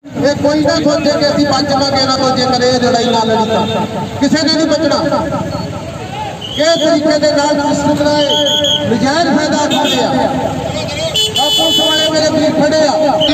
ये कोई ना सोचे कि असं बच जावांगे ना, तो जेकर ये लड़ाई ना लड़ी तो किसी ने नहीं बचना। किस तरीके के सिस्टम का नजायज फायदा उठा लिया। पुलिस वाले मेरे वीर खड़े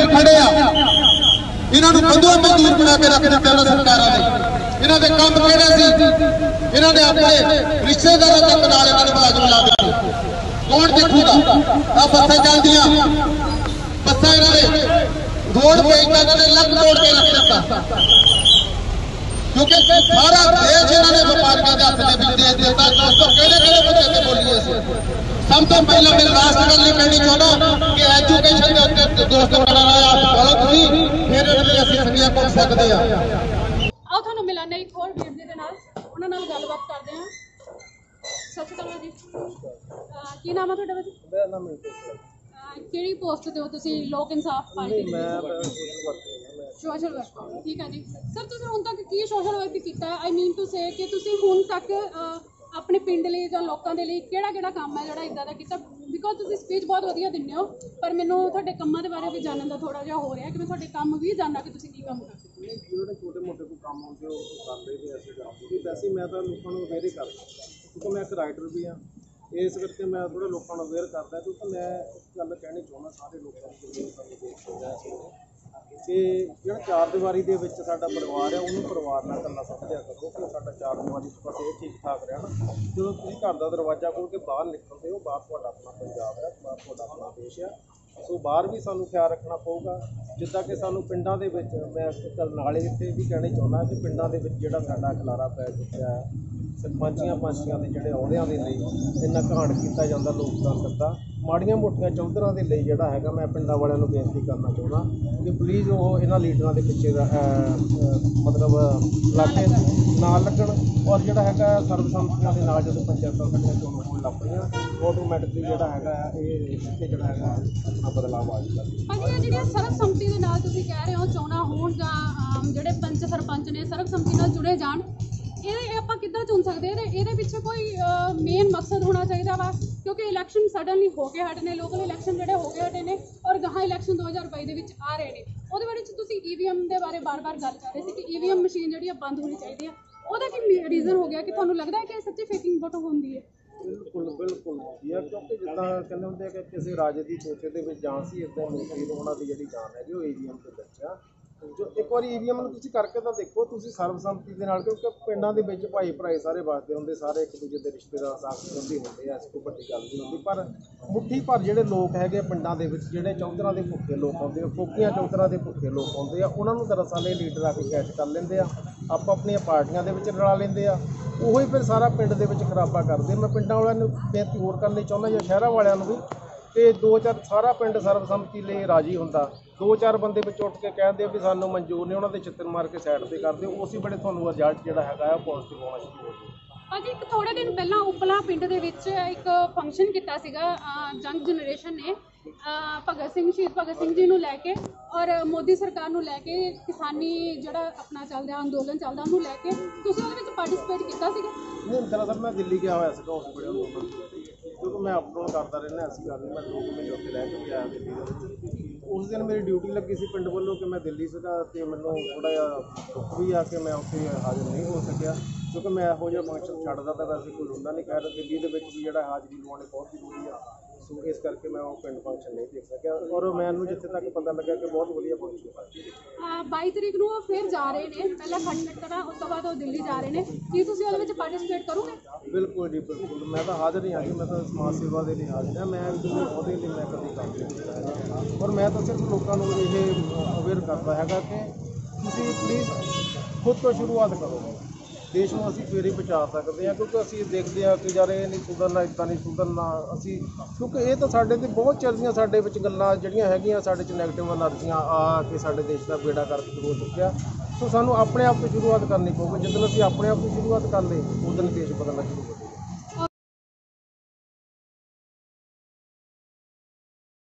इन्होंने बंधुआ मजदूर बना के रख दिता सरकार ने। इन्हों के काम किहड़े सी, इन्होंने अपने रिश्तेदारों तक नाल मुलाजम ला दिते। कौन देखूगा? आ बसा चलदियां बसा इन्होंने रोड पे इन्होंने लक तोड़ के रख दिता, क्योंकि सारा देश इन्होंने व्यापारियों के हाथ में दे दिता। दोस्तों किहड़े बच्चे से बोलिए सब तो पहला मेरे लास्ट गल नहीं कहनी चाहना कि एजुकेशन के उत्ते दोस्तों बहुत ही फिर असं संगिया कर सकते हैं। आओ थानू मिलाने एक होर वीर जी दे नाल उन्हां नाल गलबात करदे हां। सत श्री अकाल जी, की नाम है तुहाडा भाजी? मेरा नाम है किहड़ी पोस्ट ते हो तुसीं? लोक इंसाफ पार्टी मैं सोशल वर्कर। ठीक है जी सर, तुसीं हुण तक की सोशल वर्क कीता? आई मीन टू से कि तुसीं हुण तक अपने पिंड लिए जां लोकां दे लिए किहड़ा काम है जिहड़ा इदां दा कीता? बिकॉज तुसीं स्पीच बहुत वधिया दिंदे हो, पर मैनूं तुहाडे कामां दे बारे भी जानन दा थोड़ा जिहा हो रिहा कि मैं तुहाडे काम भी जानना कि तुसीं की काम करदे। ਜਿਹੜੇ ਛੋਟੇ ਮੋਟੇ ਕੋਈ ਕੰਮ ਹੁੰਦੇ ਉਹ ਕਰਦੇ ਤੇ ਅਸੀਂ ਕਰਦੇ। ਵੈਸੇ ਮੈਂ ਤਾਂ ਲੋਕਾਂ ਨੂੰ ਅਵੇਅਰ ਹੀ ਕਰਦਾ, ਕਿਉਂਕਿ ਮੈਂ ਇੱਕ ਰਾਈਟਰ ਵੀ ਹਾਂ। ਇਸ ਕਰਕੇ ਮੈਂ ਥੋੜਾ ਲੋਕਾਂ ਨੂੰ ਅਵੇਅਰ ਕਰਦਾ, ਕਿਉਂਕਿ ਮੈਂ ਇੱਕ ਗੱਲ ਕਹਿਣੀ ਚਾਹੁੰਦਾ ਸਾਰੇ ਲੋਕਾਂ ਨੂੰ ਕਿ ਜਿਹੜਾ ਚਾਰ ਦੀਵਾਰੀ ਦੇ ਵਿੱਚ ਸਾਡਾ ਪਰਿਵਾਰ ਹੈ ਉਹਨੂੰ ਪਰਿਵਾਰ ਨਾਲ ਇਕੱਲਾ ਸਮਝਿਆ ਕਰੋ ਕਿ ਸਾਡਾ ਚਾਰ ਦੀਵਾਰੀ ਤੋਂ ਬਸ ਇਹ ਠੀਕ ਠਾਕ ਰਹਿਣ। ਜਦੋਂ ਤੁਸੀਂ ਘਰ ਦਾ ਦਰਵਾਜ਼ਾ ਖੋਲ੍ਹ ਕੇ ਬਾਹਰ ਨਿਕਲਦੇ ਹੋ, ਬਾਹਰ ਤੁਹਾਡਾ ਆਪਣਾ ਪੰਜਾਬ ਹੈ, ਬਾਹਰ ਤੁਹਾਡਾ ਆਪਣਾ ਦੇਸ਼ ਹੈ। ਸੋ ਬਾਹਰ ਵੀ ਸਾਨੂੰ ਖਿਆਲ ਰੱਖਣਾ ਪਊਗਾ। ਜਿੱਦਾਂ ਕਿ ਸਾਨੂੰ ਪਿੰਡਾਂ ਦੇ ਵਿੱਚ ਮੈਂ ਇੱਕ ਨਾਲੇ ਇੱਥੇ ਵੀ ਕਹਿਣਾ ਚਾਹੁੰਦਾ ਕਿ ਪਿੰਡਾਂ ਦੇ ਵਿੱਚ ਜਿਹੜਾ ਸਾਡਾ ਖਿਲਾਰਾ ਪੈ ਚੁੱਕਿਆ ਹੈ, ਸਰਪੰਚੀਆਂ ਪੰਚੀਆਂ ਦੇ ਜਿਹੜੇ ਅਹੁਦਿਆਂ ਦੇ ਲਈ ਇੰਨਾ ਘਾਣ ਕੀਤਾ ਜਾਂਦਾ ਲੋਕਤੰਤਰ ਦਾ, ਮਾੜੀਆਂ ਮੋਟੀਆਂ ਚੌਧਰਾਂ ਦੇ ਲਈ ਜਿਹੜਾ ਹੈਗਾ, ਮੈਂ ਪਿੰਡਾਂ ਵਾਲਿਆਂ ਨੂੰ ਬੇਨਤੀ ਕਰਨਾ ਚਾਹੁੰਦਾ ਕਿ ਪਲੀਜ਼ ਉਹ ਇਹਨਾਂ ਲੀਡਰਾਂ ਦੇ ਪਿੱਛੇ ਮਤਲਬ ਲਾਗੇ ਨਾ ਲੱਗਣ। ਔਰ ਜਿਹੜਾ ਹੈਗਾ ਸਰਬਸੰਮਤੀਆਂ ਦੇ ਨਾਲ ਜਦੋਂ ਪੰਚਾਇਤਾਂ ਸਾਡੀਆਂ ਚੋਣਾਂ ਹੋਣ ਲੱਗ ਪਈਆਂ, ਆਟੋਮੈਟਿਕਲੀ ਜਿਹੜਾ ਹੈਗਾ ਇਹ ਇੱਥੇ ਜਿਹੜਾ ਹੈਗਾ ਆਪਣਾ ਬਦਲਾਅ ਆ ਜਾਊਗਾ। ਭਾਜੀ ਜਿਹੜੀਆਂ ਸਰਬਸੰਮਤੀ ਦੇ ਨਾਲ ਤੁਸੀਂ ਕਹਿ ਰਹੇ ਹੋ ਚੋਣਾਂ ਹੋਣ ਜਾਂ ਜਿਹੜੇ ਪੰਚ ਸਰਪੰਚ ਨੇ ਸਰਬਸੰਮਤੀ ਨਾਲ ਜੁੜੇ ਜਾਣ, ਇਹ ਆਪਾਂ ਕਿੱਦਾਂ ਚੁਣ ਸਕਦੇ? ਇਹਦੇ ਪਿੱਛੇ ਕੋਈ ਮੇਨ ਮਕਸਦ ਹੋਣਾ ਚਾਹੀਦਾ ਵਾ, ਕਿਉਂਕਿ ਇਲੈਕਸ਼ਨ ਸਡਨਲੀ ਹੋ ਕੇ ਹਟੇ ਨੇ, ਲੋਕਲ ਇਲੈਕਸ਼ਨ ਜਿਹੜੇ ਹੋ ਕੇ ਹਟੇ ਨੇ ਔਰ ਗਾਹਾਂ ਇਲੈਕਸ਼ਨ 2022 ਦੇ ਵਿੱਚ ਆ ਰਹੇ ਨੇ। ਉਹਦੇ ਬਾਰੇ ਤੁਸੀਂ EVM ਦੇ ਬਾਰੇ ਬਾਰ-ਬਾਰ ਗੱਲ ਕਰ ਰਹੇ ਸੀ ਕਿ EVM ਮਸ਼ੀਨ ਜਿਹੜੀ ਆ ਬੰਦ ਹੋਣੀ ਚਾਹੀਦੀ ਆ। ਉਹਦਾ ਕੀ ਰੀਜ਼ਨ ਹੋ ਗਿਆ ਕਿ ਤੁਹਾਨੂੰ ਲੱਗਦਾ ਹੈ ਕਿ ਸੱਚੀ ਫੇਕਿੰਗ ਵੋਟ ਹੁੰਦੀ ਹੈ? ਬਿਲਕੁਲ ਹੁੰਦੀ ਹੈ, ਕਿਉਂਕਿ ਜਿੱਦਾਂ ਕਹਿੰਦੇ ਹੁੰਦੇ ਆ ਕਿ ਕਿਸੇ ਰਾਜੇ ਦੀ ਚੋਚੇ ਦੇ ਵਿੱਚ ਜਾਨ ਸੀ, ਇੱਦਾਂ ਮੁਖੀ ਉਹਨਾਂ ਦੀ ਜਿਹੜੀ ਜਾਨ ਹੈਗੀ ਉਹ EVM ਦੇ ਵਿੱਚ ਆ। ਜੋ ਇੱਕ ਵਾਰੀ EVM ਨੂੰ ਤੁਸੀਂ ਕਰਕੇ ਤਾਂ ਦੇਖੋ, ਤੁਸੀਂ ਸਰਬਸੰਮਤੀ ਦੇ ਨਾਲ, ਕਿਉਂਕਿ ਪਿੰਡਾਂ ਦੇ ਵਿੱਚ ਭਾਈ ਭਰਾਈ ਸਾਰੇ ਵੱਸਦੇ ਹੁੰਦੇ, ਸਾਰੇ ਇੱਕ ਦੂਜੇ ਦੇ ਰਿਸ਼ਤੇਦਾਰ ਸਾਥ ਸੰਬੰਧੀ ਹੁੰਦੇ ਆ, ਐਸੀ ਕੋਈ ਵੱਡੀ ਗੱਲ ਨਹੀਂ ਹੁੰਦੀ। ਪਰ ਮੁੱਠੀ ਭਰ ਜਿਹੜੇ ਲੋਕ ਹੈਗੇ ਪਿੰਡਾਂ ਦੇ ਵਿੱਚ, ਜਿਹੜੇ ਚੌਧਰਾਂ ਦੇ ਭੁੱਖੇ ਲੋਕ ਆਉਂਦੇ ਆ, ਫੋਕੀਆਂ ਚੌਧਰਾਂ ਦੇ ਭੁੱਖੇ ਲੋਕ ਆਉਂਦੇ ਆ, ਉਹਨਾਂ ਨੂੰ ਦਰਅਸਲ ਇਹ ਲੀਡਰ ਆ ਕੇ ਕੈਚ ਕਰ ਲੈਂਦੇ ਆ, ਆਪਣੀਆਂ ਪਾਰਟੀਆਂ ਦੇ ਵਿੱਚ ਰਲਾ ਲੈਂਦੇ ਆ, ਉਹੀ ਫਿਰ ਸਾਰਾ ਪਿੰਡ ਦੇ ਵਿੱਚ ਖਰਾਬਾ ਕਰਦੇ। ਮੈਂ ਪਿੰਡਾਂ ਵਾਲਿਆਂ ਨੂੰ ਬੇਨਤੀ ਹੋਰ ਕਰਨੀ ਚਾਹੁੰਦਾ ਜਾਂ ਸ਼ਹਿਰਾਂ ਵਾਲਿਆਂ ਨੂੰ ਵੀ ਕਿ ਦੋ ਚਾਰ ਸਾਰਾ ਪਿੰਡ ਸਰਬਸੰਮਤੀ ਲਈ ਰਾਜੀ ਹੁੰਦਾ, ਦੋ ਚਾਰ ਬੰਦੇ ਵਿੱਚ ਉੱਠ ਕੇ ਕਹਿੰਦੇ ਵੀ ਸਾਨੂੰ ਮਨਜ਼ੂਰ ਨਹੀਂ, ਉਹਨਾਂ ਦੇ ਚਿੱਤਰ ਮਾਰ ਕੇ ਸਾਈਡ 'ਤੇ ਕਰਦੇ, ਉਸੇ ਵੇਲੇ ਤੁਹਾਨੂੰ ਰਿਜ਼ਲਟ ਜਿਹੜਾ ਹੈਗਾ ਆ ਪੋਜ਼ਿਟਿਵ ਆਉਣਾ ਸ਼ੁਰੂ ਹੋ ਜਾਊਗਾ। ਭਾਜੀ ਇੱਕ ਥੋੜੇ ਦਿਨ ਪਹਿਲਾਂ ਉਪਲਾ ਪਿੰਡ ਦੇ ਵਿੱਚ ਇੱਕ ਫੰਕਸ਼ਨ ਕੀਤਾ ਸੀਗਾ ਯੰਗ ਜਨਰੇਸ਼ਨ ਨੇ, ਸ਼ਹੀਦ ਭਗਤ ਸਿੰਘ ਜੀ ਨੂੰ ਲੈ ਕੇ ਔਰ ਮੋਦੀ ਸਰਕਾਰ ਨੂੰ ਲੈ ਕੇ, ਕਿਸਾਨੀ ਜਿਹੜਾ ਆਪਣਾ ਚੱਲਦਾ ਅੰਦੋਲਨ ਚੱਲਦਾ ਉਹਨੂੰ ਲੈ ਕੇ, ਤੁਸੀਂ ਉਹਦੇ ਵਿੱਚ ਪਾਰਟੀਸਪੇਟ ਕੀਤਾ ਸੀਗਾ? ਨਹੀਂ ਦਰਅਸਲ ਮੈਂ ਦਿੱਲੀ ਗਿਆ ਹੋਇਆ ਸੀਗਾ ਉਸ ਵੇਲੇ ਅੰਦੋਲਨ, ਕਿਉਂਕਿ ਮੈਂ ਅਪ ਡਾਊਨ ਕਰਦਾ ਰਹਿੰਦਾ, ਐਸੀ ਗੱਲ ਨਹੀਂ। ਮੈਂ 2 ਮਹੀਨੇ ਉੱਥੇ ਰਹਿ ਕੇ ਵੀ ਆਇਆ ਦਿੱਲੀ ਦੇ ਵਿੱਚ। ਉਸ ਦਿਨ ਮੇਰੀ ਡਿਊਟੀ ਲੱਗੀ ਸੀ ਪਿੰਡ ਵੱਲੋਂ ਕਿ ਮੈਂ ਦਿੱਲੀ ਸੀਗਾ, ਅਤੇ ਮੈਨੂੰ ਥੋੜ੍ਹਾ ਜਿਹਾ ਦੁੱਖ ਵੀ ਆ ਕਿ ਮੈਂ ਉੱਥੇ ਹਾਜ਼ਰ ਨਹੀਂ ਹੋ ਸਕਿਆ, ਕਿਉਂਕਿ ਮੈਂ ਇਹੋ ਜਿਹਾ ਫੰਕਸ਼ਨ ਛੱਡਦਾ ਤਾਂ ਵੈਸੇ ਕੋਈ ਹੁੰਦਾ ਨਹੀਂ। ਖੈਰ ਦਿੱਲੀ ਦੇ ਵਿੱਚ ਵੀ ਜਿਹੜਾ ਹਾਜ਼ਰੀ ਲਵਾਉਣੀ ਬਹੁਤ ਜ਼ਰੂਰੀ ਆ, ਸੋ ਇਸ ਕਰਕੇ ਮੈਂ ਉਹ ਪਿੰਡ ਫੰਕਸ਼ਨ ਨਹੀਂ ਦੇਖ ਸਕਿਆ। ਔਰ ਮੈਨੂੰ ਜਿੱਥੇ ਤੱਕ ਪਤਾ ਲੱਗਾ ਕਿ ਬਹੁਤ ਵਧੀਆ ਫੰਕਸ਼ਨ ਹੋਇਆ। 22 ਤਰੀਕ ਨੂੰ ਉਹ ਫਿਰ ਜਾ ਰਹੇ ਨੇ, ਪਹਿਲਾਂ ਖੰਡ ਕਰਾਂ, ਉਸ ਤੋਂ ਬਾਅਦ ਉਹ ਦਿੱਲੀ ਜਾ ਰਹੇ ਨੇ। ਕੀ ਤੁਸੀਂ ਉਹਦੇ ਵਿੱਚ ਪਾਰਟੀਸਪੇਟ ਕਰੋਗੇ? ਬਿਲਕੁਲ ਜੀ ਬਿਲਕੁਲ, ਮੈਂ ਤਾਂ ਹਾਜ਼ਰ ਹੀ ਹਾਂ ਜੀ। ਮੈਂ ਤਾਂ ਸਮਾਜ ਸੇਵਾ ਦੇ ਲਈ ਹਾਜ਼ਰ ਹਾਂ, ਮੈਂ ਉਹਦੇ ਲਈ ਮੈਂ ਕਦੇ ਕੰਮ ਨਹੀਂ ਕੀਤਾ ਹੈਗਾ। ਔਰ ਮੈਂ ਤਾਂ ਸਿਰਫ ਲੋਕਾਂ ਨੂੰ ਇਹ ਅਵੇਅਰ ਕਰਦਾ ਹੈਗਾ ਕਿ ਤੁਸੀਂ ਪਲੀਜ਼ ਖੁਦ ਤੋਂ ਸ਼ੁਰੂਆਤ ਕਰੋ। ਦੇਸ਼ ਨੂੰ ਅਸੀਂ ਫਿਰ ਹੀ ਬਚਾ ਸਕਦੇ ਹਾਂ, ਕਿਉਂਕਿ ਅਸੀਂ ਦੇਖਦੇ ਹਾਂ ਕਿ ਯਾਰ ਇਹ ਨਹੀਂ ਸੁਧਰਨਾ, ਇੱਦਾਂ ਨਹੀਂ ਸੁਧਰਨਾ ਅਸੀਂ, ਕਿਉਂਕਿ ਇਹ ਤਾਂ ਸਾਡੇ 'ਤੇ ਬਹੁਤ ਚੱਲਦੀਆਂ, ਸਾਡੇ ਵਿੱਚ ਗੱਲਾਂ ਜਿਹੜੀਆਂ ਹੈਗੀਆਂ ਸਾਡੇ 'ਚ ਨੈਗੇਟਿਵ એનર્ਜੀਆਂ ਆ ਕੇ ਸਾਡੇ ਦੇਸ਼ ਦਾ ਬੇੜਾ ਗਰਕ ਹੋ ਚੁੱਕਿਆ। ਸੋ ਸਾਨੂੰ ਆਪਣੇ ਆਪ ਤੋਂ ਸ਼ੁਰੂਆਤ ਕਰਨੀ ਪਊਗੀ। ਜਦੋਂ ਅਸੀਂ ਆਪਣੇ ਆਪ ਤੋਂ ਸ਼ੁਰੂਆਤ ਕਰ ਲਈ, ਉਦੋਂ ਦੇਸ਼ ਬਦਲਣਾ ਸ਼ੁਰੂ ਹੋ ਜਾਊਗਾ।